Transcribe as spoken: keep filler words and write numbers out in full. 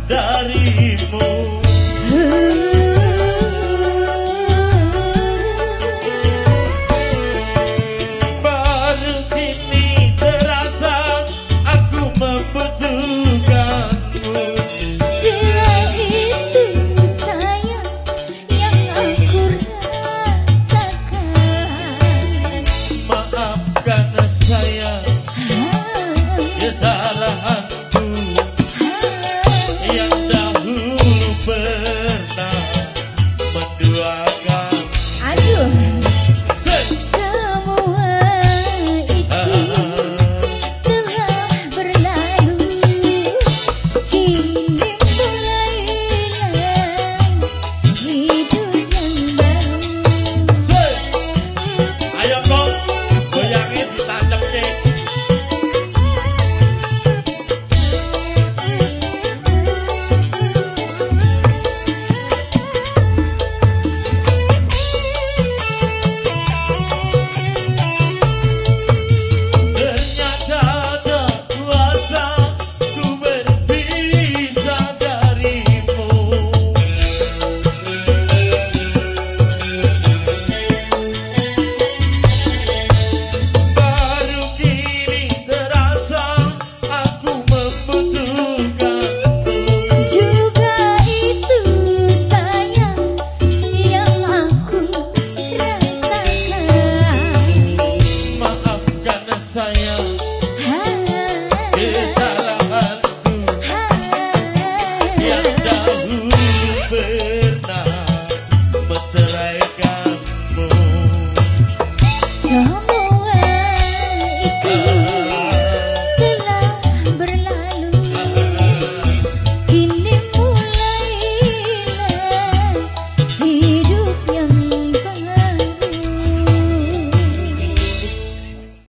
darimu. Baru kini terasa aku membutuhkanmu. Dia itu sayang yang aku rasakan. Maafkan saya kesalahanku yang dahulu pernah menduakan. Aduh, Set. semua itu telah berlalu. Kini mulailah hidup yang baru. Set. Ayo kok goyangin ditancapnya. Ternyata ada kuasa ku berpisah darimu. Baru kini terasa aku membutuhkanmu. Juga itu sayang yang aku rasakan. Maafkan saya kesalahanku yang dahulu pernah menceraikan.